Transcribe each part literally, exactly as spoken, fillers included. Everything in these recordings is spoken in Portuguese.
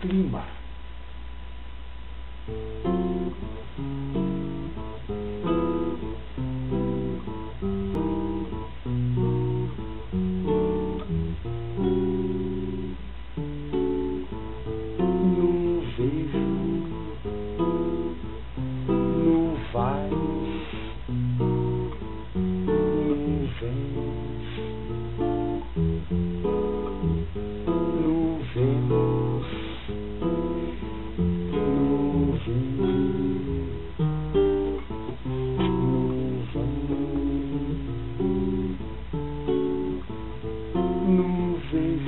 clima. Nuvens, nuvais, nuvens, nuvens,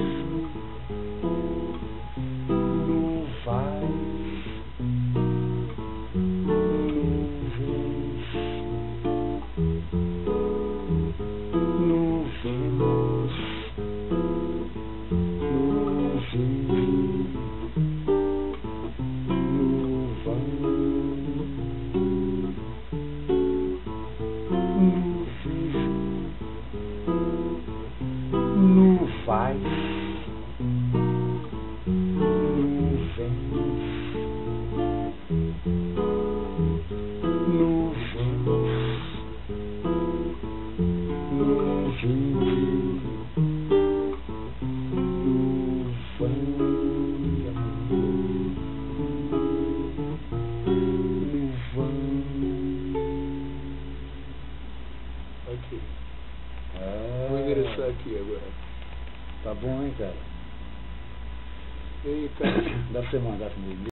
nuvais, Aqui. Ah, Vou endereçar aqui agora. tá bom, hein, cara? E aí, cara? Dá pra você mandar comigo.